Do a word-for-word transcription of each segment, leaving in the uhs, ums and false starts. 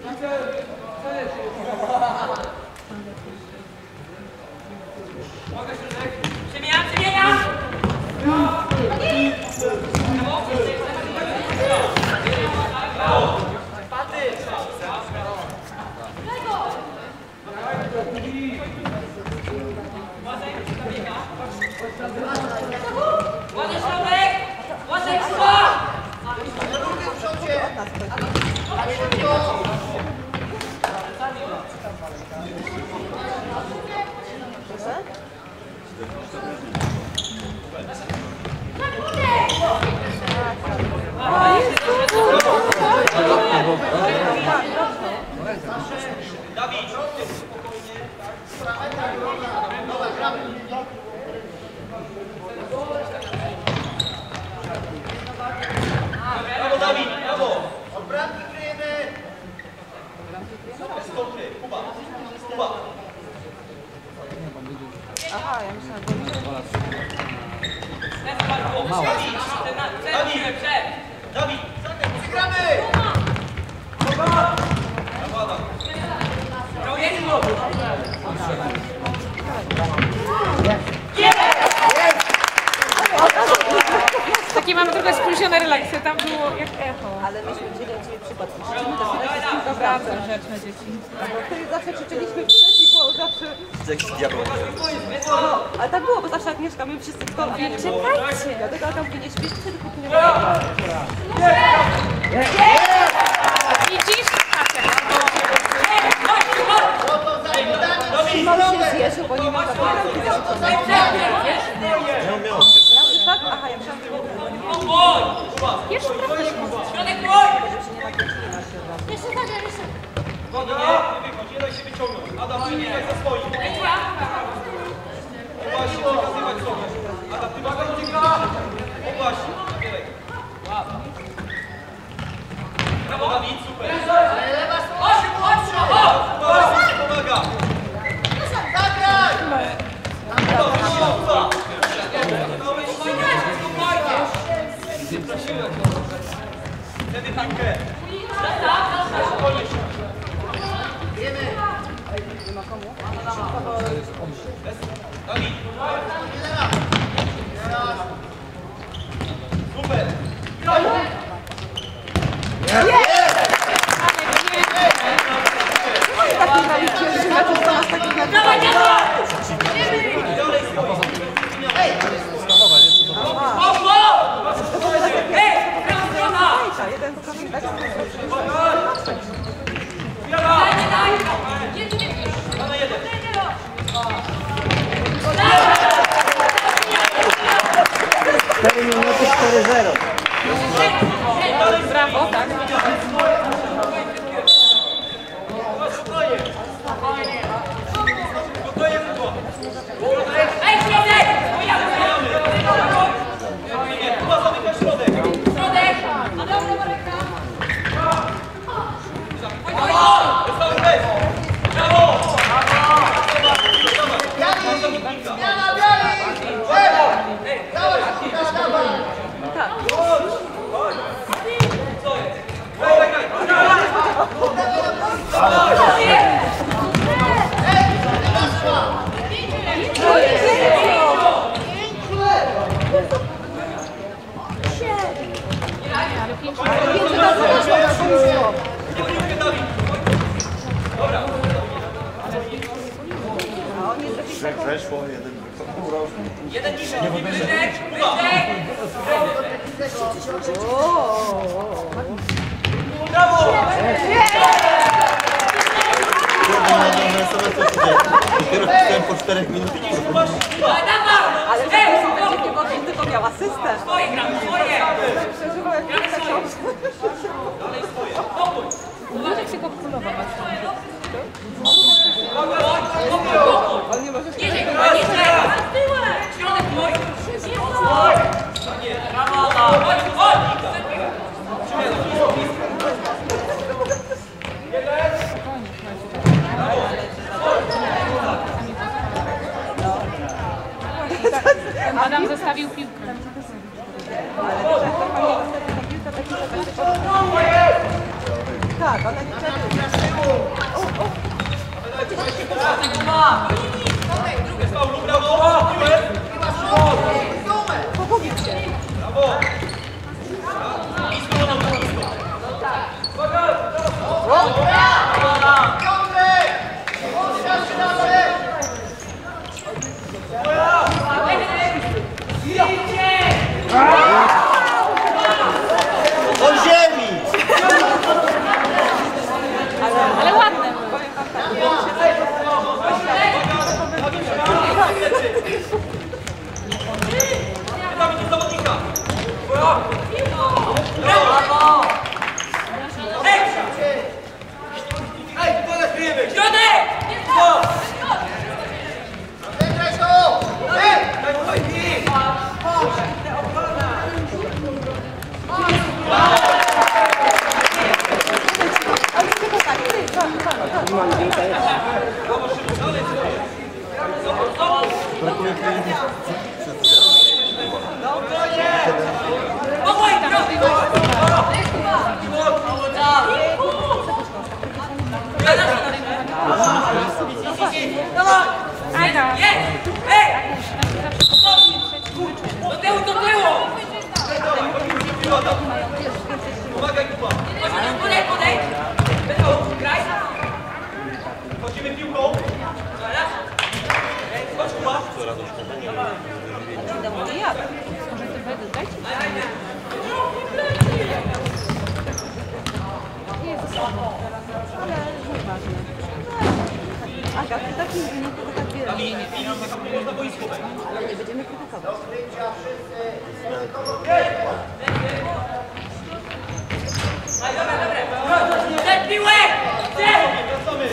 Przemieniam, przemieniam! Ładny środek! Ładny strzał! Dawid, spokojnie. Brawo, Dawid, brawo! Od bramki kryjemy! Z kontry, Kuba, Kuba. Aha, ja myślałam, że... Dawid, Dawid, wygramy! Takie mamy trochę spóźnione relacje, tam było jak echo. Ale myśmy wzięli od Ciebie przykład. Dobra, rzecz na dzieci. Wtedy zawsze krzyczeliśmy przeciw, bo zawsze... Jakiś diabeł. No, ale tak było, bo zawsze jak mieszkamy wszyscy w domu. Nie czekajcie! Dlatego tam nie śpisz, wtedy póki nie ma. Widzisz? Szymon się zjeżdżał, bo nie miał zapomnieć. Miał, miał. Ja już tak? Aha, ja myślałam, że nie ma. Jeszcze trochę Środek mój! Jeszcze tak, jeszcze. Wody nie, nie wychodź, nie daj się wyciągnąć. Adam, ty nie daj za swoim. O właśnie, przekazywać sobie. Adam, ty waga ucieka. O właśnie, nabieraj. Brawo, Dawid, super. Chodź, chodź, chodź! Właśnie, pomaga. Zagraj! Dobra, siła. Wtedy piłkę. Spokojnie się. Nie ma komu? Dawid. Super. Taki Dawid pierwszy mecz, to nas taki mecz. Dalej stoi. Ej! Poszło! Ej! Prawa strona! Jeden pokazuje tak, Na jeden. cztery minuty, cztery zero. brawo, tak? Spokojnie. Spokojnie było. Ej, środek! Kuba, zamyka środek. Środek! A dobra, Mareka. Brawo! Brawo! Zmiana biali! Dawaj, dawaj! tak. Co jest? Dawaj, Trzech weszło, jeden wypadł. jeden niżej, wyżej, wyżej! Brawo! Dopiero pisałem po czterech minutach. Ale to nie było, tylko miał asystę. Swoje gramy, swoje! Przeżywał jak Gramy swoje! Dalej swoje, dowód! Uważaj się go wkulować. On nie może się... Niżej, kurwa, niżej! Środek mój! Brawo, chodź, chodź! Adam zostawił piłkę. Tak, ona nie Jest faulu, brawo! Piłę! Pogubił się. Brawo! Nisko, no, nisko. Do ziemi! Ale ładne. Powiem wam tak, ja się Pytamy do zawodnika. brawo! Ej, to nas kryjemy! Środek! Co? Daj mu fajki! Ale tylko tak, ty, co, co, Aga. do tyłu, do tyłu! Pomagaj, Kuba! Podaj, podaj! Graj! Chodzimy piłką. Chodź, Kuba. Wiadomo, nie jadę. Może ty wejdę, dajcie. Ale nieważne. Aga, ty takim wyniku to tak wiesz. Można boisko. Ale nie będziemy krytykować. Przed piłę! Wracamy.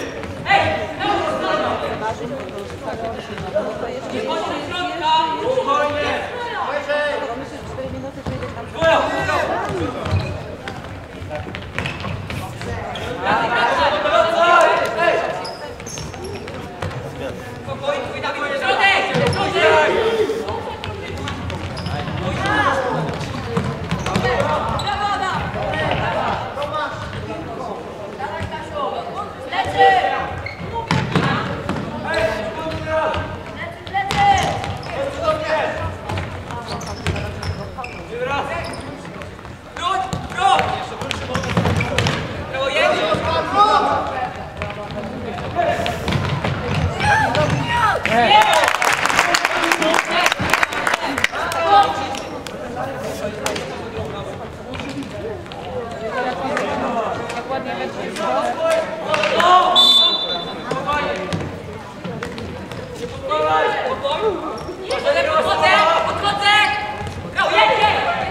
Ważyć, bo to jeszcze jest, jeszcze jest, Spokojnie. skoro myślisz, że cztery minuty, to idziesz tam. Jak ładnie leci. Podchodzę! Podchodzę! Grał, jedzie!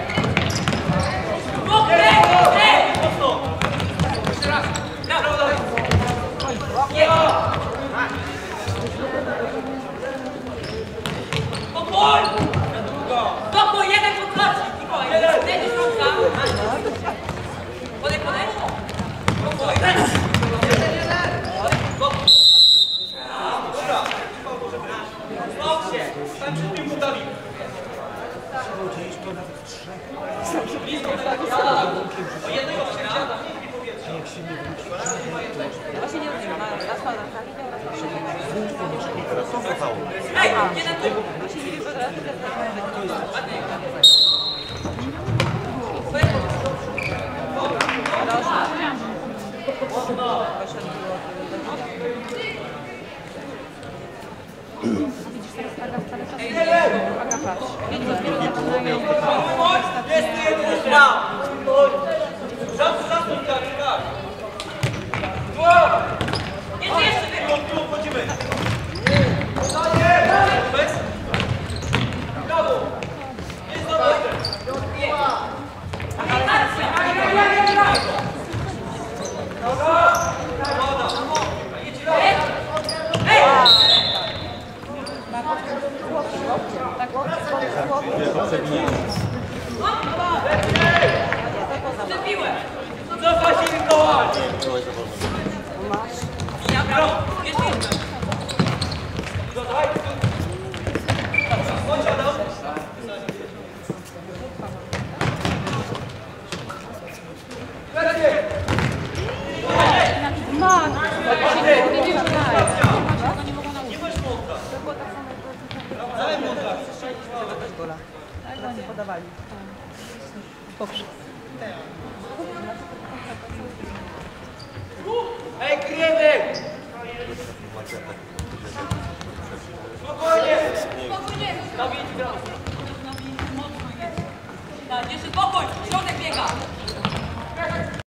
Mokre! Mokre! Jeszcze raz! Grał! Jedzie! Pokój! Pokój, jeden podchodzi! Mikołaj, jeden do środka! Podaj, podaj! Pokój! Stop się. Stań przed piłką, Dawid. O jednego przejścia. Właśnie nie rozumiem, raz ma na sali, raz ma przy nim. Teraz co zachało? Ej, jeden tu! Właśnie nie wiem, że raz Aga wcale to nie. Aga patrz. Ja nie rozumiem. Jest tu jeden strzał. Zamknij, zamknij, tak, tak. Jeszcze, jeszcze! Piłą, piłą wchodzimy. Bez. Brawo. Jest dobrze. Przebiłem! Cofaj się, Mikołaj. Ja brawo! Jeszcze jedna! Chodź, Adam. Ma. Nie wiem, że daje. Nie mogła nauczyć. gola. Tak, oni podawali. Poprzez. Ej, kryjemy! Macie tak